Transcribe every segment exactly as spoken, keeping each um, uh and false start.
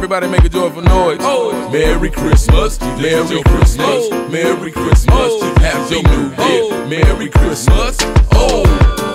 Everybody make a joyful noise. Oh. Merry Christmas, Merry Christmas, Merry Christmas, Happy New Year, Merry Christmas. Oh.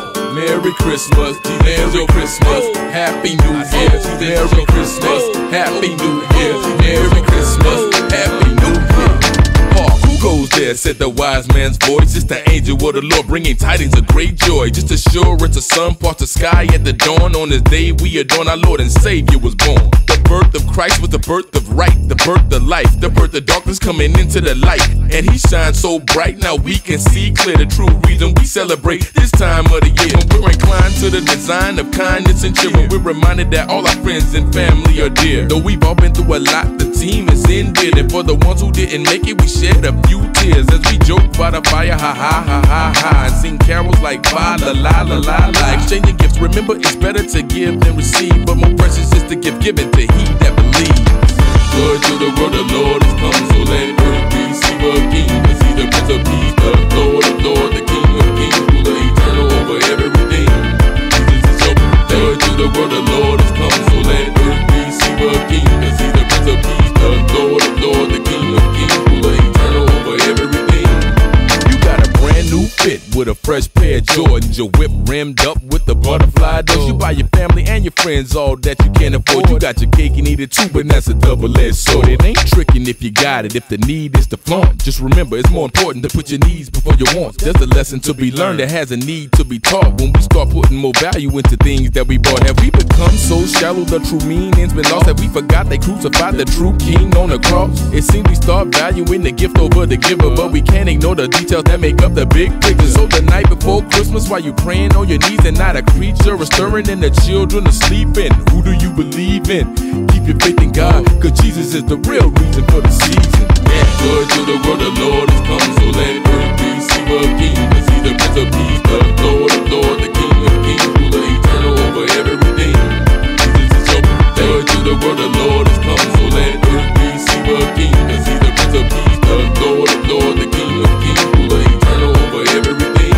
Merry Christmas, Merry Christmas, Happy New Year, Merry Christmas, Happy New Year, Merry Christmas, Happy New Year. Hark, who goes there? Said the wise man's voice. It's the angel of the Lord bringing tidings of great joy. Just assurance the sun parts the sky at the dawn. On this day we adorn our Lord and Savior was born. The birth of Christ was the birth of right, the birth of life, the birth of darkness coming into the light. And he shines so bright, now we can see clear the true reason we celebrate this time of the year. When we're inclined to the design of kindness and cheer, when we're reminded that all our friends and family are dear. Though we've all been through a lot, the team is in bid. And for the ones who didn't make it, we shed a few tears as we joke by the fire, ha ha ha ha ha, and sing carols like ba la la la la la. Exchanging gifts, remember it's better to give than receive, but more precious is the gift given to he that believes. Joy to the world, the Lord has come, so let earth receive a king, cause he's the Prince of Peace, the Lord of Lords, the King of Kings, ruler eternal over everything. Jesus is your joy to the world, the Lord has come, so let earth receive a king, cause he's the Prince of Peace, the Lord of Lords, the King of Kings, ruler eternal over everything. You got a brand new fit with a fresh pair of Jordans, your whip rimmed up with the butterfly doors. You buy your family and your friends all that you can afford. You got your cake and eat it too, but that's a double-edged sword. It ain't tricking if you got it, if the need is to flaunt. Just remember, it's more important to put your needs before your wants. There's a lesson to be learned that has a need to be taught when we start putting more value into things that we bought. Have we become so shallow the true meaning's been lost that we forgot they crucified the true king on the cross? It seems we start valuing the gift over the giver, but we can't ignore the details that make up the big picture. So the night before Christmas, while you praying on your knees and not a creature is stirring and the children are sleeping, who do you believe in? Keep your faith in God, cause Jesus is the real reason for the season. Yeah. Joy to the world, the Lord has come, so let earth receive a king, cause he's the Prince of Peace, the Lord of Lords, the King of Kings, ruler eternal over everything. Jesus is your joy to the world, the Lord has come, so let earth receive a king, cause he's the Prince of Peace, the Lord of Lords, the King of Kings, ruler eternal over everything.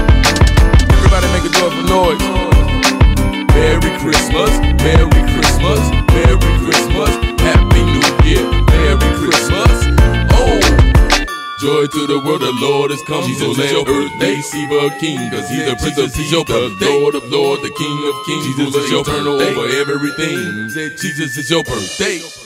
Everybody make a joyful noise. Merry Christmas, Merry Christmas, Merry Christmas, Happy New Year, Merry Christmas. Oh, joy to the world, the Lord has come, Jesus so let your birthday receive a king, cause he's the Prince of Peace, the Lord of Lords, the King of Kings, Jesus is your eternal over everything. Jesus is your birthday.